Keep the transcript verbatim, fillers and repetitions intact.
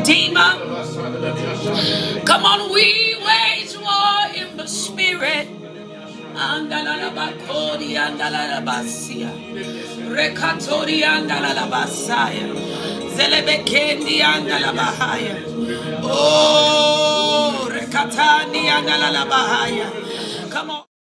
Redeemer. Come on, we wage war in the spirit. Andalalabakori andalalabasia. Rekatori andalalabasaya. Zelebekendi andalabahaya. Oh, rekatani andalalabahaya. Come on.